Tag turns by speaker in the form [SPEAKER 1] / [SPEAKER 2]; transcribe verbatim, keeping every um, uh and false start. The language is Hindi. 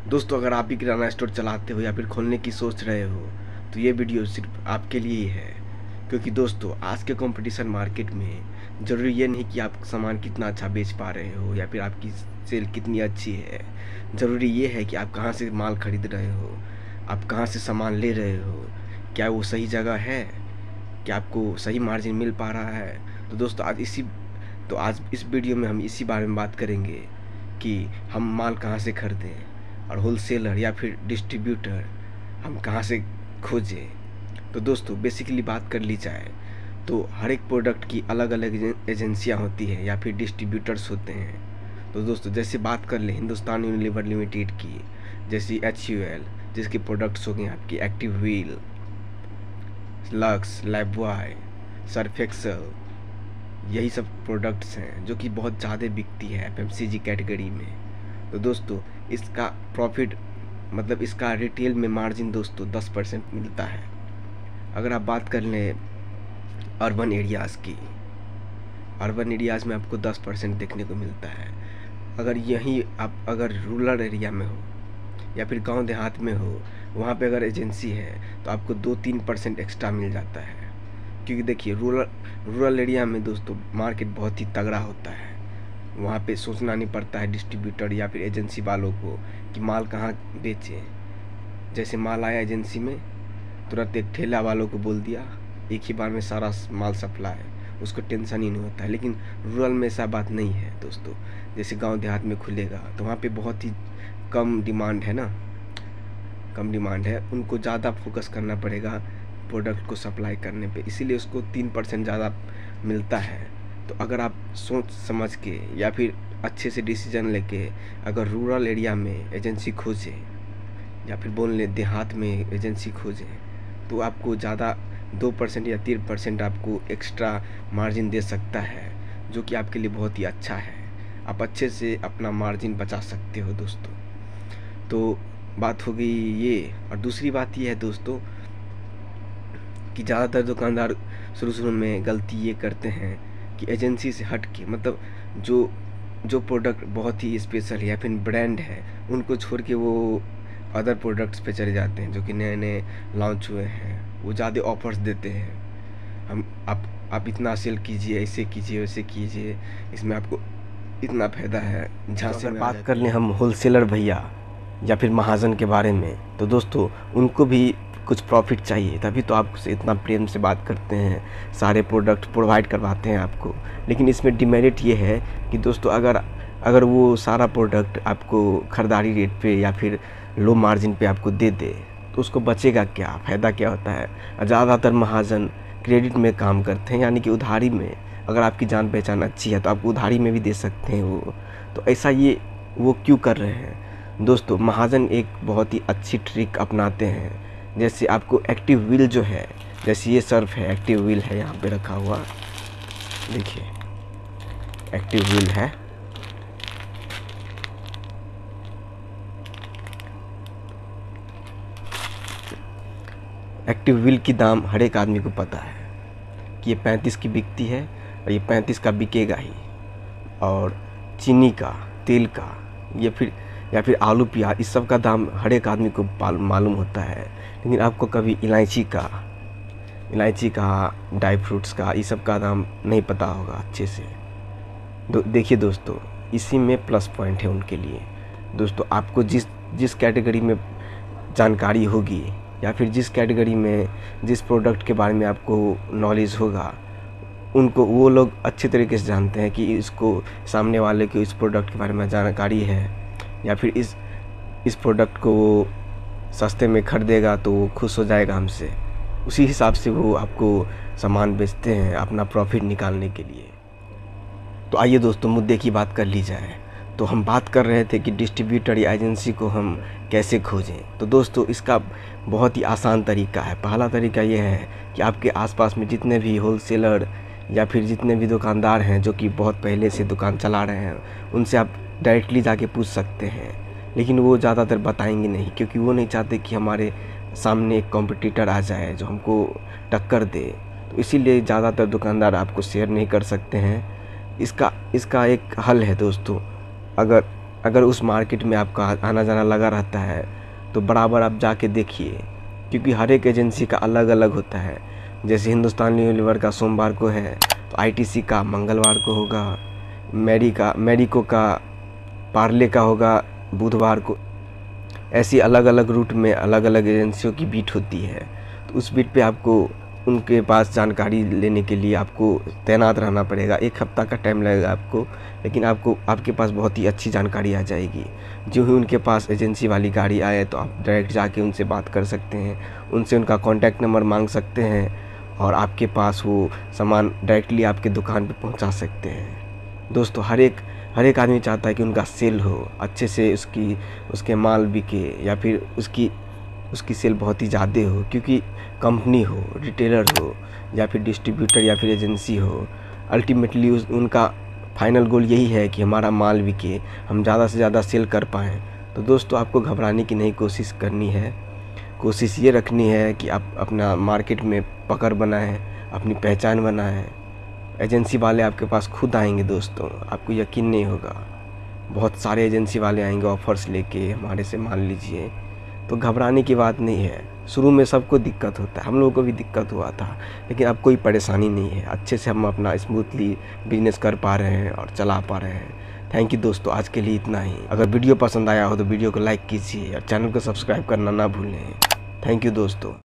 [SPEAKER 1] दोस्तों, अगर आप भी किराना स्टोर चलाते हो या फिर खोलने की सोच रहे हो तो ये वीडियो सिर्फ आपके लिए ही है। क्योंकि दोस्तों, आज के कंपटीशन मार्केट में ज़रूरी ये नहीं कि आप सामान कितना अच्छा बेच पा रहे हो या फिर आपकी सेल कितनी अच्छी है। ज़रूरी ये है कि आप कहाँ से माल खरीद रहे हो, आप कहाँ से सामान ले रहे हो, क्या वो सही जगह है, क्या आपको सही मार्जिन मिल पा रहा है। तो दोस्तों, आज इसी तो आज इस वीडियो में हम इसी बारे में बात करेंगे कि हम माल कहाँ से खरीदें और होलसेलर या फिर डिस्ट्रीब्यूटर हम कहाँ से खोजें। तो दोस्तों, बेसिकली बात कर ली जाए तो हर एक प्रोडक्ट की अलग अलग एजेंसियां होती हैं या फिर डिस्ट्रीब्यूटर्स होते हैं। तो दोस्तों, जैसे बात कर लें हिंदुस्तान यूनिलीवर लिमिटेड की, जैसी एच यू एल, जिसके प्रोडक्ट्स हो गए आपकी Active Wheel, Lux, Lifebuoy, Surf Excel, यही सब प्रोडक्ट्स हैं जो कि बहुत ज़्यादा बिकती है F M C G category में। तो दोस्तों, इसका प्रॉफिट मतलब इसका रिटेल में मार्जिन दोस्तों दस परसेंट मिलता है। अगर आप बात कर लें अर्बन एरियाज़ की, अर्बन एरियाज़ में आपको दस परसेंट देखने को मिलता है। अगर यहीं आप अगर रूरल एरिया में हो या फिर गांव देहात में हो, वहाँ पे अगर एजेंसी है तो आपको दो तीन परसेंट एक्स्ट्रा मिल जाता है। क्योंकि देखिए, रूरल रूरल एरिया में दोस्तों मार्केट बहुत ही तगड़ा होता है। वहाँ पे सोचना नहीं पड़ता है डिस्ट्रीब्यूटर या फिर एजेंसी वालों को कि माल कहाँ बेचें। जैसे माल आया एजेंसी में, तुरंत एक ठेला वालों को बोल दिया, एक ही बार में सारा माल सप्लाई, उसको टेंशन ही नहीं होता है। लेकिन रूरल में ऐसा बात नहीं है दोस्तों। जैसे गांव देहात में खुलेगा तो वहाँ पे बहुत ही कम डिमांड है ना, कम डिमांड है, उनको ज़्यादा फोकस करना पड़ेगा प्रोडक्ट को सप्लाई करने पे, इसीलिए उसको तीन परसेंट ज़्यादा मिलता है। तो अगर आप सोच समझ के या फिर अच्छे से डिसीजन लेके अगर रूरल एरिया में एजेंसी खोजें या फिर बोल लें देहात में एजेंसी खोजें, तो आपको ज़्यादा दो परसेंट या तीन परसेंट आपको एक्स्ट्रा मार्जिन दे सकता है, जो कि आपके लिए बहुत ही अच्छा है। आप अच्छे से अपना मार्जिन बचा सकते हो दोस्तों। तो बात हो गई ये। और दूसरी बात ये है दोस्तों कि ज़्यादातर दुकानदार शुरू शुरू में गलती ये करते हैं कि एजेंसी से हट के, मतलब जो जो प्रोडक्ट बहुत ही स्पेशल है या फिर ब्रांड है, उनको छोड़ के वो अदर प्रोडक्ट्स पे चले जाते हैं जो कि नए नए लॉन्च हुए हैं। वो ज़्यादा ऑफर्स देते हैं, हम आप आप इतना सेल कीजिए, ऐसे कीजिए, वैसे कीजिए, इसमें आपको इतना फ़ायदा है। जहाँ से बात कर लें हम होलसेलर भैया या फिर महाजन के बारे में, तो दोस्तों उनको भी कुछ प्रॉफिट चाहिए, तभी तो आपसे इतना प्रेम से बात करते हैं, सारे प्रोडक्ट प्रोवाइड करवाते हैं आपको। लेकिन इसमें डिमेरिट ये है कि दोस्तों अगर अगर वो सारा प्रोडक्ट आपको खरीदारी रेट पे या फिर लो मार्जिन पे आपको दे दे तो उसको बचेगा क्या, फ़ायदा क्या होता है। ज़्यादातर महाजन क्रेडिट में काम करते हैं, यानी कि उधारी में। अगर आपकी जान पहचान अच्छी है तो आपको उधारी में भी दे सकते हैं वो। तो ऐसा ये वो क्यों कर रहे हैं दोस्तों? महाजन एक बहुत ही अच्छी ट्रिक अपनाते हैं। जैसे आपको एक्टिव व्हील जो है, जैसे ये सर्फ है, एक्टिव व्हील है यहाँ पे रखा हुआ, देखिए एक्टिव व्हील है। एक्टिव व्हील की दाम हर एक आदमी को पता है कि ये पैंतीस की बिकती है और ये पैंतीस का बिकेगा ही। और चीनी का, तेल का, ये फिर या फिर आलू प्याज, इस सब का दाम हर एक आदमी को मालूम होता है। लेकिन आपको कभी इलायची का इलायची का ड्राई फ्रूट्स का, इस सब का दाम नहीं पता होगा अच्छे से। दो, देखिए दोस्तों, इसी में प्लस पॉइंट है उनके लिए। दोस्तों, आपको जिस जिस कैटेगरी में जानकारी होगी या फिर जिस कैटेगरी में जिस प्रोडक्ट के बारे में आपको नॉलेज होगा, उनको वो लोग अच्छे तरीके से जानते हैं कि इसको सामने वाले को इस प्रोडक्ट के बारे में जानकारी है या फिर इस इस प्रोडक्ट को वो सस्ते में खरीदेगा तो वो खुश हो जाएगा हमसे। उसी हिसाब से वो आपको सामान बेचते हैं अपना प्रॉफिट निकालने के लिए। तो आइए दोस्तों, मुद्दे की बात कर ली जाए। तो हम बात कर रहे थे कि डिस्ट्रीब्यूटर या एजेंसी को हम कैसे खोजें। तो दोस्तों, इसका बहुत ही आसान तरीका है। पहला तरीका ये है कि आपके आसपास में जितने भी होलसेलर या फिर जितने भी दुकानदार हैं जो कि बहुत पहले से दुकान चला रहे हैं, उनसे आप डायरेक्टली जाके पूछ सकते हैं। लेकिन वो ज़्यादातर बताएंगे नहीं, क्योंकि वो नहीं चाहते कि हमारे सामने एक कॉम्पिटिटर आ जाए जो हमको टक्कर दे। तो इसीलिए ज़्यादातर दुकानदार आपको शेयर नहीं कर सकते हैं। इसका इसका एक हल है दोस्तों। अगर अगर उस मार्केट में आपका आना जाना लगा रहता है तो बराबर आप जाके देखिए, क्योंकि हर एक एजेंसी का अलग अलग होता है। जैसे हिंदुस्तान यूनिलीवर का सोमवार को है तो आईटीसी का मंगलवार को होगा, मैरी का मैरिको का पार्ले का होगा बुधवार को। ऐसी अलग अलग रूट में अलग अलग एजेंसियों की बीट होती है, तो उस बीट पे आपको उनके पास जानकारी लेने के लिए आपको तैनात रहना पड़ेगा। एक हफ्ता का टाइम लगेगा आपको, लेकिन आपको आपके पास बहुत ही अच्छी जानकारी आ जाएगी। जो ही उनके पास एजेंसी वाली गाड़ी आए तो आप डायरेक्ट जाके उनसे बात कर सकते हैं, उनसे उनका कॉन्टैक्ट नंबर मांग सकते हैं और आपके पास वो सामान डायरेक्टली आपके दुकान पे पहुंचा सकते हैं। दोस्तों, हर एक हर एक आदमी चाहता है कि उनका सेल हो अच्छे से, उसकी उसके माल बिके या फिर उसकी उसकी सेल बहुत ही ज़्यादा हो, क्योंकि कंपनी हो, रिटेलर हो या फिर डिस्ट्रीब्यूटर या फिर एजेंसी हो, अल्टीमेटली उस उनका फाइनल गोल यही है कि हमारा माल बिके, हम ज़्यादा से ज़्यादा सेल कर पाएँ। तो दोस्तों, आपको घबराने की नहीं कोशिश करनी है। कोशिश ये रखनी है कि आप अपना मार्केट में पकड़ बनाएं, अपनी पहचान बनाएं। एजेंसी वाले आपके पास खुद आएंगे दोस्तों, आपको यकीन नहीं होगा। बहुत सारे एजेंसी वाले आएंगे ऑफ़र्स लेके, हमारे से मान लीजिए। तो घबराने की बात नहीं है। शुरू में सबको दिक्कत होता है, हम लोगों को भी दिक्कत हुआ था, लेकिन अब कोई परेशानी नहीं है। अच्छे से हम अपना स्मूथली बिजनेस कर पा रहे हैं और चला पा रहे हैं। थैंक यू दोस्तों, आज के लिए इतना ही। अगर वीडियो पसंद आया हो तो वीडियो को लाइक कीजिए और चैनल को सब्सक्राइब करना ना भूलें। थैंक यू दोस्तों।